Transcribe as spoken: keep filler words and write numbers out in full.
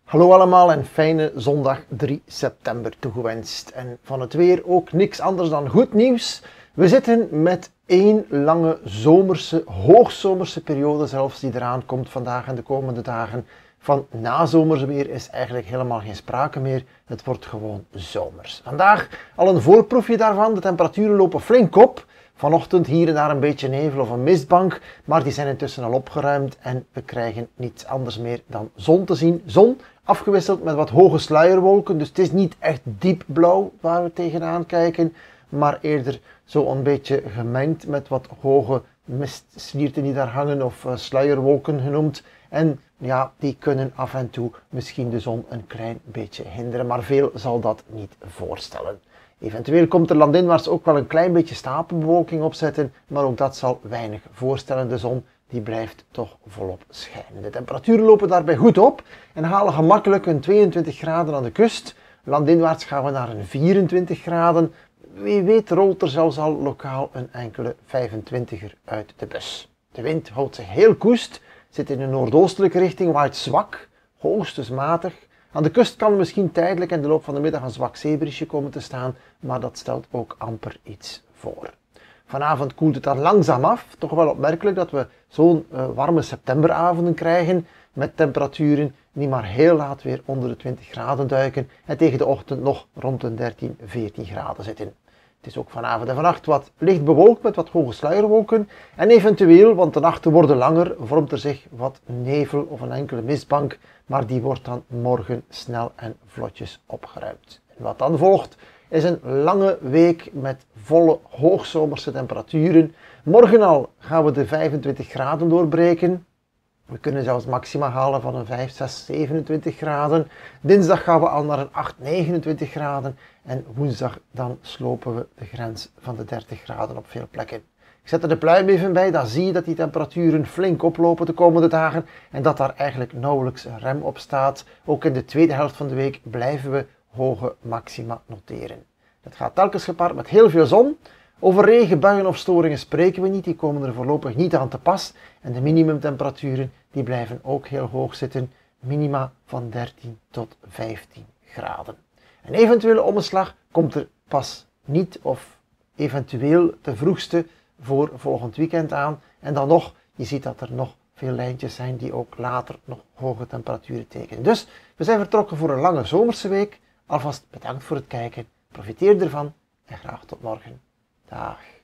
Hallo allemaal en fijne zondag drie september toegewenst. En van het weer ook niks anders dan goed nieuws. We zitten met één lange zomerse, hoogzomerse periode zelfs die eraan komt vandaag en de komende dagen. Van nazomers weer is eigenlijk helemaal geen sprake meer. Het wordt gewoon zomers. Vandaag al een voorproefje daarvan. De temperaturen lopen flink op. Vanochtend hier en daar een beetje nevel of een mistbank, maar die zijn intussen al opgeruimd en we krijgen niets anders meer dan zon te zien. Zon afgewisseld met wat hoge sluierwolken, dus het is niet echt diep blauw waar we tegenaan kijken, maar eerder zo een beetje gemengd met wat hoge mistslierten die daar hangen of uh, sluierwolken genoemd. En ja, die kunnen af en toe misschien de zon een klein beetje hinderen, maar veel zal dat niet voorstellen. Eventueel komt er landinwaarts ook wel een klein beetje stapelbewolking opzetten, maar ook dat zal weinig voorstellen. De zon die blijft toch volop schijnen. De temperaturen lopen daarbij goed op en halen gemakkelijk een tweeëntwintig graden aan de kust. Landinwaarts gaan we naar een vierentwintig graden. Wie weet rolt er zelfs al lokaal een enkele vijfentwintiger uit de bus. De wind houdt zich heel koest, zit in de noordoostelijke richting, waait zwak, hoogstens matig. Aan de kust kan er misschien tijdelijk in de loop van de middag een zwak zeebriesje komen te staan, maar dat stelt ook amper iets voor. Vanavond koelt het dan langzaam af. Toch wel opmerkelijk dat we zo'n uh, warme septemberavonden krijgen met temperaturen die maar heel laat weer onder de twintig graden duiken en tegen de ochtend nog rond de dertien, veertien graden zitten. Het is ook vanavond en vannacht wat licht bewolkt met wat hoge sluierwolken en eventueel, want de nachten worden langer, vormt er zich wat nevel of een enkele mistbank, maar die wordt dan morgen snel en vlotjes opgeruimd. En wat dan volgt is een lange week met volle hoogzomerse temperaturen. Morgen al gaan we de vijfentwintig graden doorbreken. We kunnen zelfs maxima halen van een vijf, zes, zevenentwintig graden. Dinsdag gaan we al naar een acht, negenentwintig graden. En woensdag dan slopen we de grens van de dertig graden op veel plekken. Ik zet er de pluim even bij, dan zie je dat die temperaturen flink oplopen de komende dagen. En dat daar eigenlijk nauwelijks een rem op staat. Ook in de tweede helft van de week blijven we hoge maxima noteren. Dat gaat telkens gepaard met heel veel zon. Over regen, buien of storingen spreken we niet, die komen er voorlopig niet aan te pas. En de minimumtemperaturen die blijven ook heel hoog zitten, minima van dertien tot vijftien graden. Een eventuele omslag komt er pas niet of eventueel de vroegste voor volgend weekend aan. En dan nog, je ziet dat er nog veel lijntjes zijn die ook later nog hoge temperaturen tekenen. Dus we zijn vertrokken voor een lange zomerse week. Alvast bedankt voor het kijken, profiteer ervan en graag tot morgen. Dag.